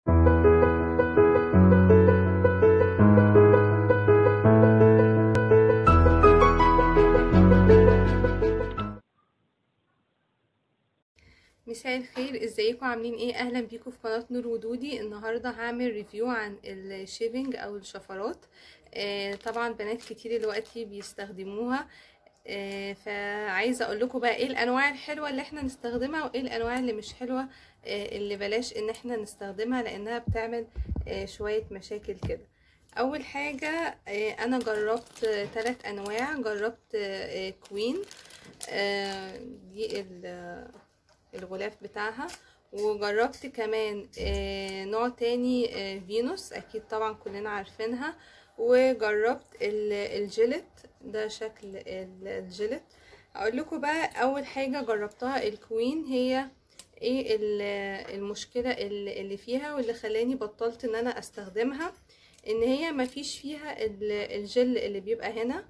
مساء الخير، ازيكم؟ عاملين ايه؟ اهلا بيكم في قناه نور ودودي. النهارده هعمل ريفيو عن الشيفنج او الشفرات. طبعا بنات كتير دلوقتي بيستخدموها. فعايزه اقول لكم بقى ايه الانواع الحلوه اللي احنا نستخدمها وايه الانواع اللي مش حلوه، اللي بلاش ان احنا نستخدمها لانها بتعمل شويه مشاكل كده. اول حاجه، انا جربت 3 انواع. جربت كوين، دي الغلاف بتاعها. وجربت كمان نوع تاني، فينوس، اكيد طبعا كلنا عارفينها. وجربت الجيلت، ده شكل الجيلت. اقول لكم بقى اول حاجه جربتها الكوين. هي ايه المشكله اللي فيها واللي خلاني بطلت ان انا استخدمها؟ ان هي مفيش فيها الجل اللي بيبقى هنا.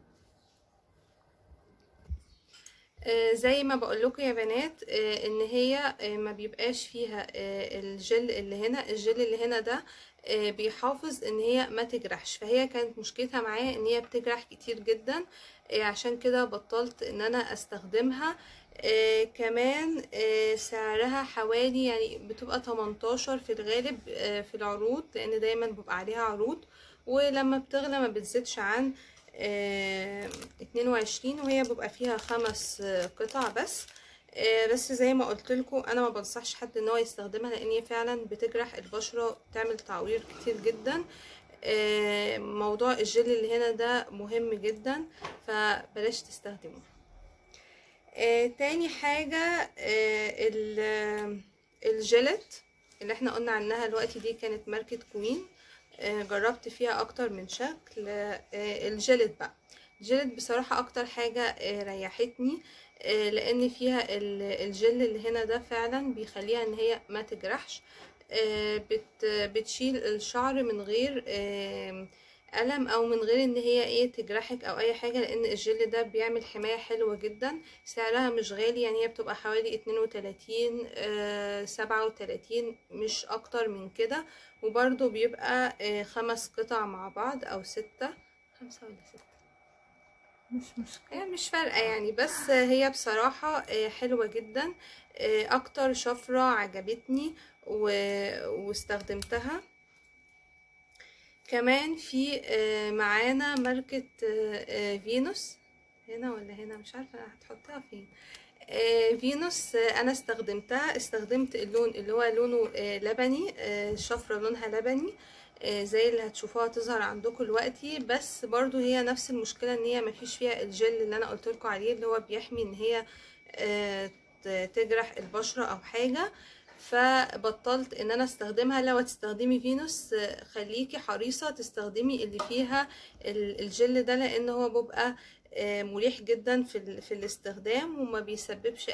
زي ما بقولكوا يا بنات، ان هي ما بيبقاش فيها الجل اللي هنا. الجل اللي هنا ده بيحافظ ان هي ما تجرحش، فهي كانت مشكلتها معايا ان هي بتجرح كتير جدا. عشان كده بطلت ان انا استخدمها. كمان سعرها حوالي، يعني بتبقى 18 في الغالب في العروض، لان دايما بيبقى عليها عروض. ولما بتغلى ما بتزيدش عن 22، وهي بيبقى فيها 5 قطع بس. بس زي ما قلت لكم انا ما بنصحش حد ان هو يستخدمها، لان هي فعلا بتجرح البشره، بتعمل تعوير كتير جدا. موضوع الجل اللي هنا ده مهم جدا، فبلاش تستخدموه. تاني حاجه، الجلت اللي احنا قلنا عنها دلوقتي، دي كانت ماركة كوين. جربت فيها اكتر من شكل. الجلد بقى، الجلد بصراحة اكتر حاجة ريحتني، لان فيها الجل اللي هنا ده فعلا بيخليها ان هي ما تجرحش. بتشيل الشعر من غير ألم، او من غير ان هي ايه تجرحك او اي حاجة، لان الجل ده بيعمل حماية حلوة جدا. سعرها مش غالي، يعني هي بتبقى حوالي 32 37، مش اكتر من كده. وبرضو بيبقى 5 قطع مع بعض او 6، 5 ولا 6 مش مشكلة، مش فارقة يعني. بس هي بصراحة حلوة جدا. اكتر شفرة عجبتني واستخدمتها. كمان في معانا ماركة فينوس. هنا ولا هنا؟ مش عارفة هتحطها فين. فينوس، انا استخدمت اللون اللي هو لونه لبني. الشفرة لونها لبني، زي اللي هتشوفوها تظهر عندكم دلوقتي. بس برضو هي نفس المشكلة، ان هي مفيش فيها الجل اللي انا قلت لكم عليه، اللي هو بيحمي ان هي تجرح البشرة او حاجة. فبطلت ان انا استخدمها. لو هتستخدمي فينوس خليكي حريصة تستخدمي اللي فيها الجل ده، لان هو بيبقى مريح جدا في الاستخدام، وما بيسببش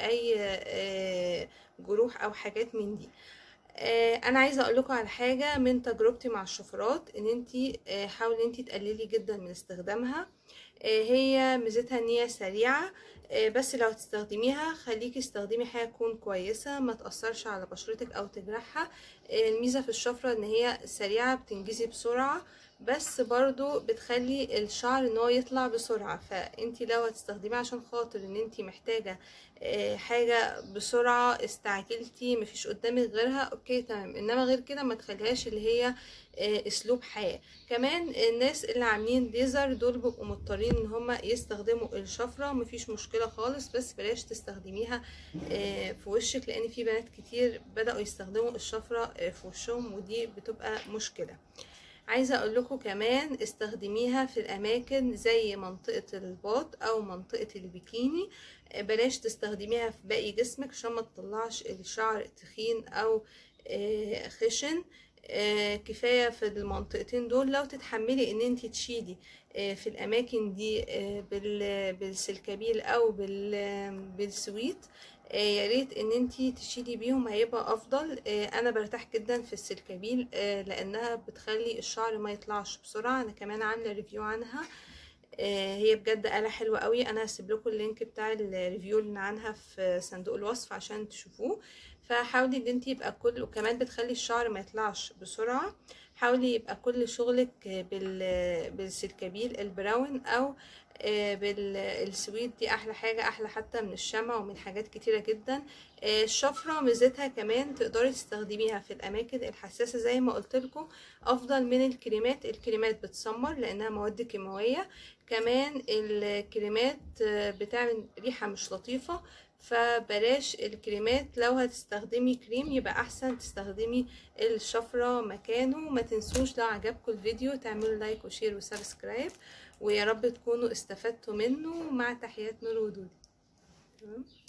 اي جروح او حاجات من دي. انا عايزه اقول لكم على حاجه من تجربتي مع الشفرات، ان انتي حاولي انتي تقللي جدا من استخدامها. هي ميزتها ان هي سريعه، بس لو هتستخدميها خليكي استخدمي حاجه تكون كويسه ما تاثرش على بشرتك او تجرحها. الميزه في الشفره ان هي سريعه، بتنجزي بسرعه، بس برضو بتخلي الشعر ان هو يطلع بسرعه. فانتي لو هتستخدميه عشان خاطر ان انتي محتاجه حاجه بسرعه، استعجلتي مفيش قدامك غيرها، اوكي تمام. انما غير كده ما تخليهاش اللي هي اسلوب حياه. كمان الناس اللي عاملين ليزر دول بيبقوا مضطرين ان هم يستخدموا الشفره، مفيش مشكله خالص، بس بلاش تستخدميها في وشك، لان في بنات كتير بداوا يستخدموا الشفره في وشهم، ودي بتبقى مشكله. عايزه اقول لكم كمان استخدميها في الاماكن زي منطقه الباط او منطقه البيكيني. بلاش تستخدميها في باقي جسمك عشان ما تطلعش الشعر تخين او خشن. كفايه في المنطقتين دول. لو تتحملي ان انت تشيلي في الاماكن دي بالسلكبيل او بالسويت، يا ريت ان انتي تشيلي بيهم، هيبقى افضل. انا برتاح جدا في السلكبيل لانها بتخلي الشعر ما يطلعش بسرعه. انا كمان عامله ريفيو عنها، هي بجد آلة حلوة قوي. انا هسيب لكم اللينك بتاع الريفيو اللي عنها في صندوق الوصف عشان تشوفوه. فحاولي ان انت يبقى كل، وكمان بتخلي الشعر ما يطلعش بسرعة. حاولي يبقى كل شغلك بالسلكبيل البراون او بالسويد، دي احلى حاجة، احلى حتى من الشمع ومن حاجات كتيرة جدا. الشفرة ميزتها كمان تقدري تستخدميها في الاماكن الحساسة زي ما قلت لكم، افضل من الكريمات. الكريمات بتسمر لانها مواد كيماوية، كمان الكريمات بتعمل ريحة مش لطيفة، فبلاش الكريمات. لو هتستخدمي كريم يبقى احسن تستخدمي الشفرة مكانه. ما تنسوش لو عجبكم الفيديو تعملوا لايك وشير وسبسكرايب، ويا رب تكونوا استفدتوا منه. مع تحيات نور ودودي. تمام.